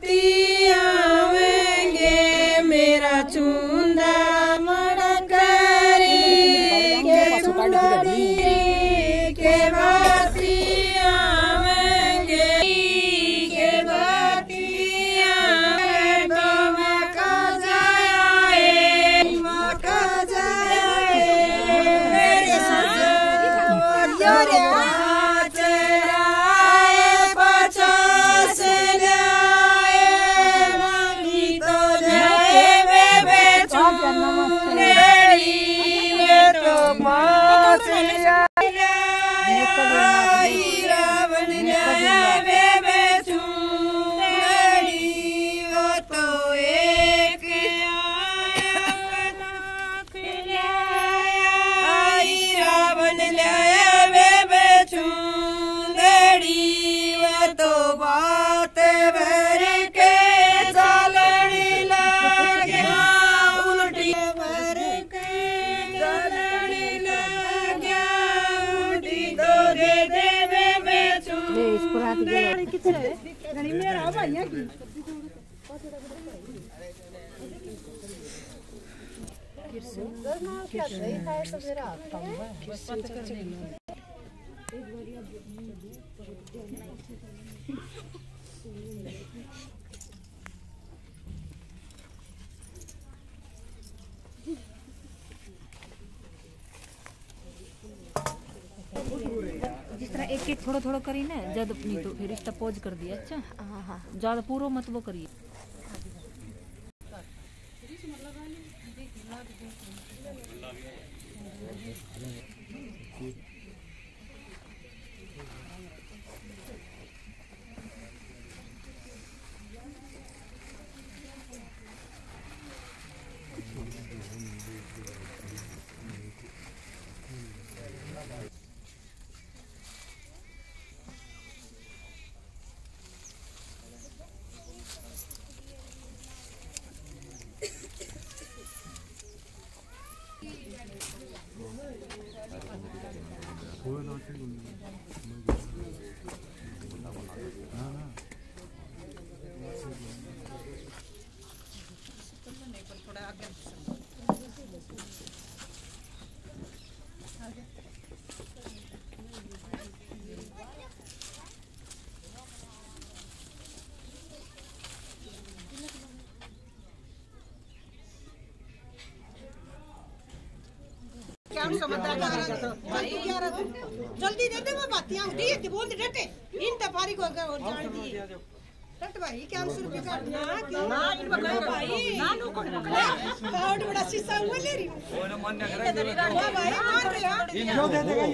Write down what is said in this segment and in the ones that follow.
आवेंगे मेरा चूंदा मड़करी के बाती आवेंगे के बाती तो मका जाए मेरे जिस तरह एक एक थोड़ा थोड़ा करी ना जद अपनी तो फिर इसका पोज कर दिया। अच्छा हाँ ज्यादा पूरा मत वो करिए। जल्दी दे दे मैं बातियां उठी है बोल दे डटे इन तफारी को जान दी डट भाई क्या 100 रुपए का ना क्यों ना इन बकरा भाई ना नो कोड बकरा बहुत बड़ा शीशा वो ले रही ओने मन न करे वाह भाई मार रहे हो यो दे देगा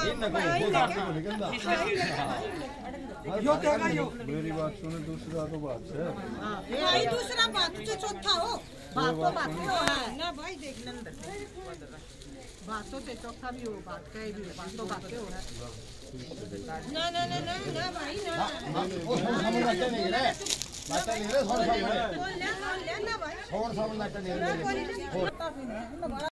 यो देगा यो मेरी बात सुनो दूसरा तो बात है भाई दूसरा बात जो चौथा हो बात तो बात है ना भाई देख नंदन बातों से चौथा भी हो बात कहे भी बात तो बातें हो रहा है ना ना ना ना ना भाई ना वो समझ नहीं रे बातें नहीं रे थोड़ा सा ले ना भाई थोड़ा सा नहीं रे